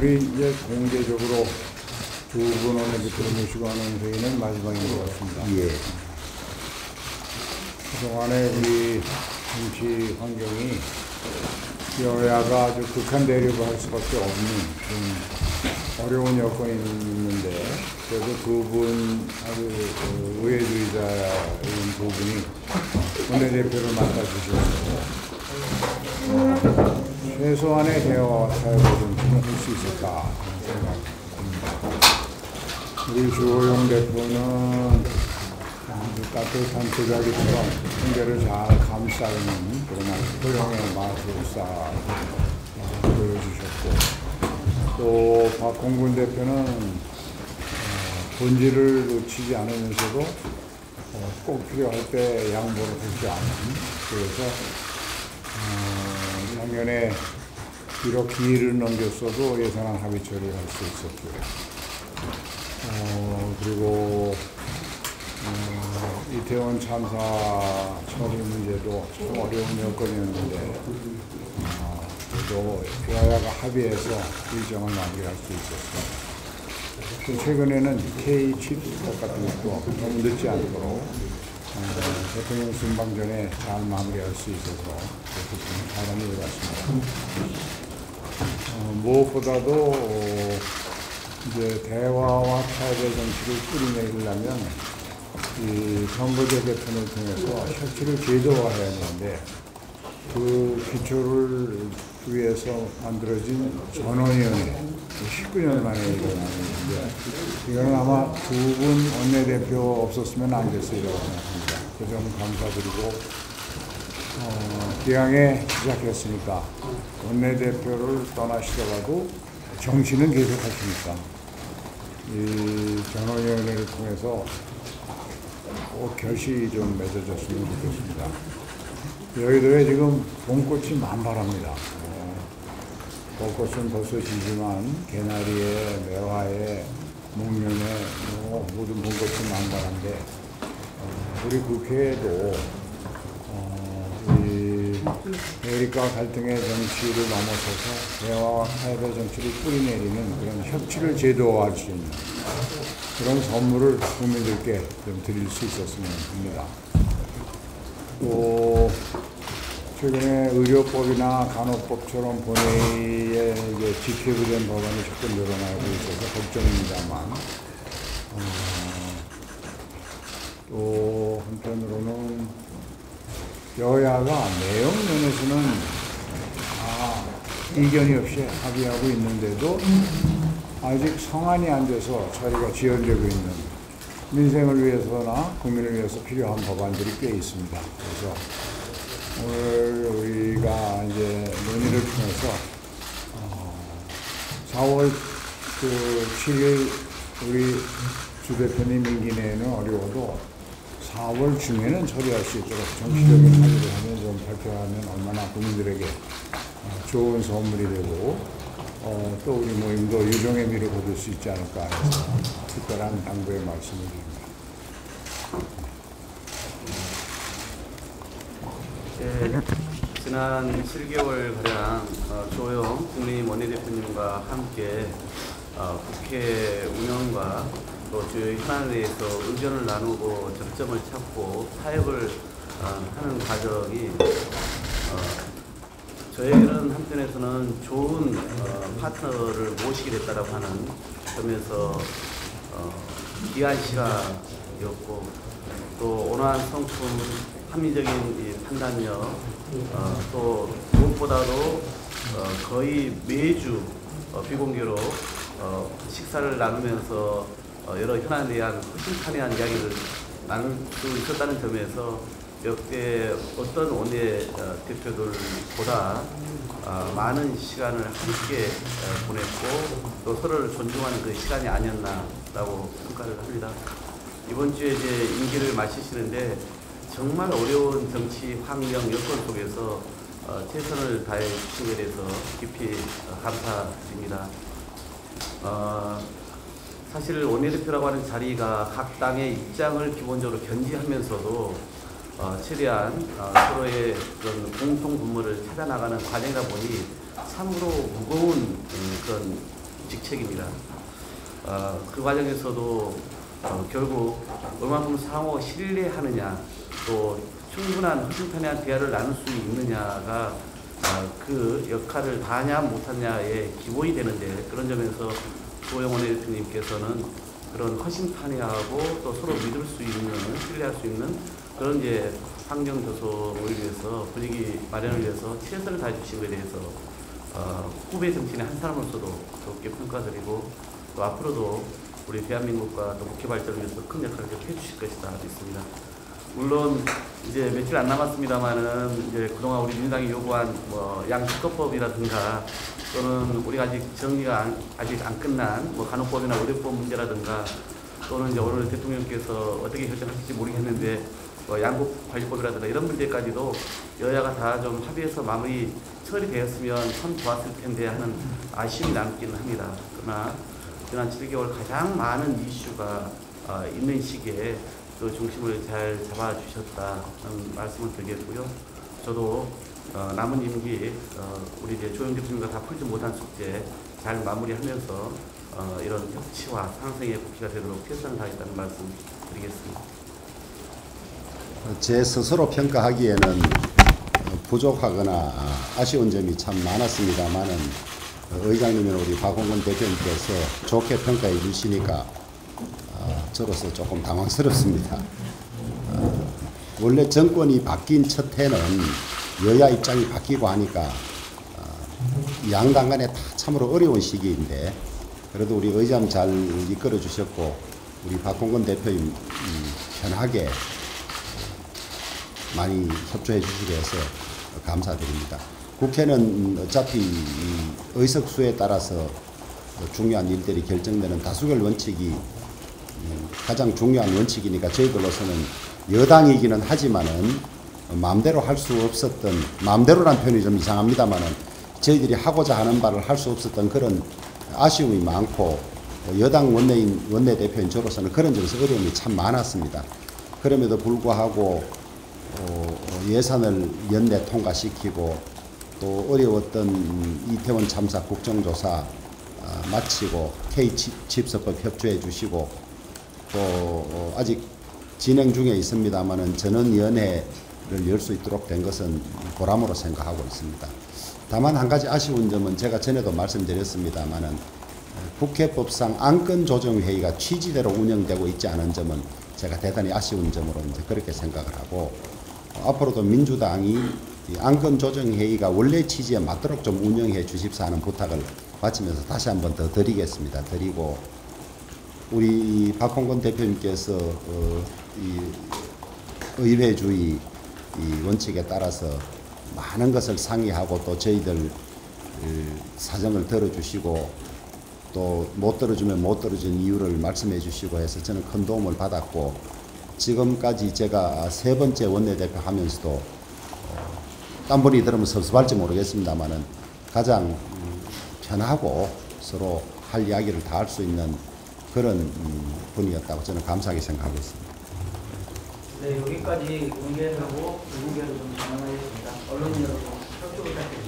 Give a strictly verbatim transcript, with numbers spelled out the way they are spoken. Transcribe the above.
오늘이 이제 공개적으로 두 분 원내대표를 모시고 하는 회의는 마지막인 것 같습니다. 예. 그동안에 우리 정치 환경이 여야가 아주 극한 대립을 할 수밖에 없는 좀 어려운 여건이 있는데, 그래도 두 분 아주 의회주의자인 두 분이 원내대표를 맡아주셔서 최소한의 대화와 타협을 좀 할 수 있을까 생각합니다. 우리 주호영 대표는 아주 따뜻한 도자기처럼 통계를 잘 감싸는 그런 아주 소형의 마술사 보여주셨고, 또 박홍근 대표는 본질을 놓치지 않으면서도 꼭 필요할 때 양보를 하지 않는, 그래서 어, 작년에 비록 기일을 넘겼어도 예산안 합의 처리를 할 수 있었고요. 어, 그리고 어, 이태원 참사 처리 문제도 참 어려운 여건이었는데 어, 그래도 여야가 합의해서 일정을 마무리할 수 있었어요. 또 최근에는 케이 칩스법 같은 것도 너무 늦지 않도록 어, 대통령 순방 전에 잘 마무리할 수 있어서 그 잘한 일 같습니다. 어, 무엇보다도 어, 이제 대화와 타협의 정치를 뿌리내리려면 이 선거제 개편을 통해서 혁신을 제도화해야 하는데, 그 기초를 위해서 만들어진 전원위원회 십구 년 만에 일어나는 일인데, 이거는 아마 두 분 원내대표 없었으면 안 됐으리라고 생각합니다. 그 점 감사드리고, 어, 기왕에 시작했으니까 원내대표를 떠나시더라도 정치는 계속 하시니까 이 전원위원회를 통해서 꼭 결실이 좀 맺어졌으면 좋겠습니다. 여의도에 지금 봄꽃이 만발합니다. 어, 벚꽃은 벌써 지지만 개나리에, 매화에, 목련에 뭐 모든 봄꽃이 만발한데, 어, 우리 국회에도 어, 이 대립과 갈등의 정치를 넘어서서 대화와 타협의 정치를 뿌리내리는 그런 협치를 제도화할 수 있는 그런 선물을 국민들께 좀 드릴 수 있었으면 합니다. 또 최근에 의료법이나 간호법처럼 본회의에 집행된 법안이 자꾸 늘어나고 있어서 걱정입니다만, 어, 또 한편으로는 여야가 내용 면에서는 다 이견이 없이 합의하고 있는데도 아직 성안이 안 돼서 처리가 지연되고 있는, 민생을 위해서나 국민을 위해서 필요한 법안들이 꽤 있습니다. 그래서 오늘 우리가 이제 논의를 통해서 어, 사월 그 칠일 우리 주 대표님 임기 내에는 어려워도 사월 중에는 처리할 수 있도록 정치적인 합의를 하면 좀 발표하면 얼마나 국민들에게 좋은 선물이 되고, 어, 또 우리 모임도 유종의 미를 거둘 수 있지 않을까 해서 특별한 당부의 말씀을 드립니다. 네, 지난 칠 개월가량 어, 주호영 국민의힘 원내대표님과 함께 어, 국회 운영과 또 주요 현안에 대해서 의견을 나누고 접점을 찾고 타협을 어, 하는 과정이 어, 저에게는 한편에서는 좋은 어, 파트너를 모시게 됐다고 하는 점에서 어, 귀한 시간이었고, 또 온화한 성품, 합리적인 이 판단력, 어, 또 무엇보다도 어, 거의 매주 어, 비공개로 어, 식사를 나누면서 어, 여러 현안에 대한 허심탄회한 이야기를 나눌 수 있었다는 점에서 역대 어떤 원내 어, 대표들보다 어, 많은 시간을 함께 어, 보냈고, 또 서로를 존중하는 그 시간이 아니었나라고 평가를 합니다. 이번 주에 이제 임기를 마치시는데 정말 어려운 정치 환경 여건 속에서 어, 최선을 다해 주신 것에 대해서 깊이 어, 감사드립니다. 어, 사실 원내대표라고 하는 자리가 각 당의 입장을 기본적으로 견지하면서도 어, 최대한 어, 서로의 그런 공통 분모를 찾아나가는 과정이다 보니 참으로 무거운 음, 그런 직책입니다. 어, 그 과정에서도 어, 결국 얼마만큼 상호 신뢰하느냐, 또 충분한 허심탄회한 대화를 나눌 수 있느냐가 어, 그 역할을 다하냐 못하냐의 기본이 되는데, 그런 점에서 주호영 원내대표님께서는 그런 허심탄회하고 또 서로 믿을 수 있는, 신뢰할 수 있는 그런 이제 환경 조성을 위해서, 분위기 마련을 위해서 최선을 다해 주신 것에 대해서 어, 후배 정치인의 한 사람으로서도 높게 평가드리고, 또 앞으로도 우리 대한민국과 또 국회 발전을 위해서 큰 역할을 해주실 것이다 믿습니다. 물론 이제 며칠 안 남았습니다만은 이제 그동안 우리 민주당이 요구한 뭐 양식거법이라든가, 또는 우리가 아직 정리가 안, 아직 안 끝난 뭐 간호법이나 의료법 문제라든가, 또는 이제 오늘 대통령께서 어떻게 결정하실지 모르겠는데 뭐 양국관리법이라든가 이런 문제까지도 여야가 다 좀 합의해서 마무리 처리되었으면 참 좋았을 텐데 하는 아쉬움이 남기는 합니다. 그러나 지난 칠 개월 가장 많은 이슈가 어, 있는 시기에 그 중심을 잘 잡아주셨다는 말씀을 드리겠고요. 저도 어, 남은 임기 어, 우리 이제 조영 대표님과 다 풀지 못한 숙제 잘 마무리하면서 어, 이런 협치와 상생의 국회가 되도록 최선을 다하겠다는 말씀 드리겠습니다. 제 스스로 평가하기에는 부족하거나 아쉬운 점이 참 많았습니다만은 의장님이나 우리 박홍근 대표님께서 좋게 평가해 주시니까 저로서 조금 당황스럽습니다. 원래 정권이 바뀐 첫 해는 여야 입장이 바뀌고 하니까 양당 간에 다 참으로 어려운 시기인데, 그래도 우리 의장 잘 이끌어 주셨고 우리 박홍근 대표님 편하게 많이 협조해 주시게 해서 감사드립니다. 국회는 어차피 의석수에 따라서 중요한 일들이 결정되는 다수결 원칙이 가장 중요한 원칙이니까, 저희들로서는 여당이기는 하지만은 마음대로 할 수 없었던, 마음대로란 표현이 좀 이상합니다만은 저희들이 하고자 하는 바를 할 수 없었던 그런 아쉬움이 많고, 여당 원내인, 원내대표인 저로서는 그런 점에서 어려움이 참 많았습니다. 그럼에도 불구하고 어, 예산을 연내 통과시키고, 또 어려웠던 이태원 참사 국정조사 어, 마치고 K집서법 협조해 주시고, 또 어, 아직 진행 중에 있습니다만은 전원위원회를 열 수 있도록 된 것은 보람으로 생각하고 있습니다. 다만 한 가지 아쉬운 점은 제가 전에도 말씀드렸습니다만은 국회법상 안건조정회의가 취지대로 운영되고 있지 않은 점은 제가 대단히 아쉬운 점으로 이제 그렇게 생각을 하고, 어, 앞으로도 민주당이 안건조정회의가 원래 취지에 맞도록 좀 운영해 주십사 하는 부탁을 바치면서 다시 한번 더 드리겠습니다. 드리고, 우리 박홍근 대표님께서 어, 이 의회주의 이 원칙에 따라서 많은 것을 상의하고, 또 저희들 사정을 들어주시고, 또 못 들어주면 못 들어준 이유를 말씀해 주시고 해서 저는 큰 도움을 받았고, 지금까지 제가 세 번째 원내대표 하면서도 어, 딴 분이 들으면 섭섭할지 모르겠습니다만은 가장 편하고 서로 할 이야기를 다 할 수 있는 그런 분이었다고 저는 감사하게 생각하고 있습니다. 네, 여기까지 공개하고 비공개로 좀 전환하겠습니다. 언론인으로서 협조 부탁드립니다.